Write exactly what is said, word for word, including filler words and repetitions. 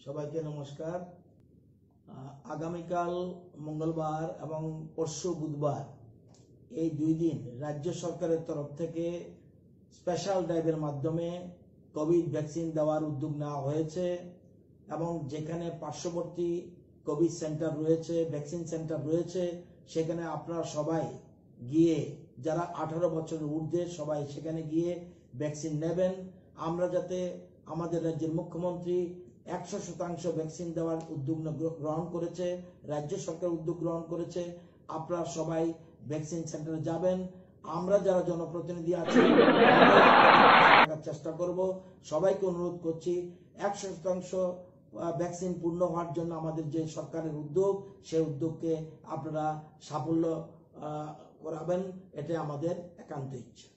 সবাইকে নমস্কার। আগামীকাল মঙ্গলবার এবং পরশু বুধবার এই দুই দিন রাজ্য সরকারের তরফ থেকে স্পেশাল ড্রাইভের মাধ্যমে কোভিড ভ্যাকসিন দেওয়ার উদ্যোগ নেওয়া হয়েছে এবং যেখানে পার্শ্ববর্তী কোভিড সেন্টার রয়েছে, ভ্যাকসিন সেন্টার রয়েছে, সেখানে আপনারা সবাই গিয়ে যারা আঠারো বছরের ঊর্ধ্বে সবাই সেখানে গিয়ে ভ্যাকসিন নেবেন। আমরা যাতে আমাদের রাজ্যের মুখ্যমন্ত্রী একশো শতাংশ ভ্যাকসিন দেওয়ার উদ্যোগ গ্রহণ করেছে, রাজ্য সরকার উদ্যোগ গ্রহণ করেছে, আপনারা সবাই ভ্যাকসিন সেন্টারে যাবেন। আমরা যারা জনপ্রতিনিধি আছি চেষ্টা করব, সবাইকে অনুরোধ করছি একশো শতাংশ ভ্যাকসিন পূর্ণ হওয়ার জন্য আমাদের যে সরকারের উদ্যোগ, সেই উদ্যোগকে আপনারা সাফল্য করাবেন, এটা আমাদের একান্ত ইচ্ছা।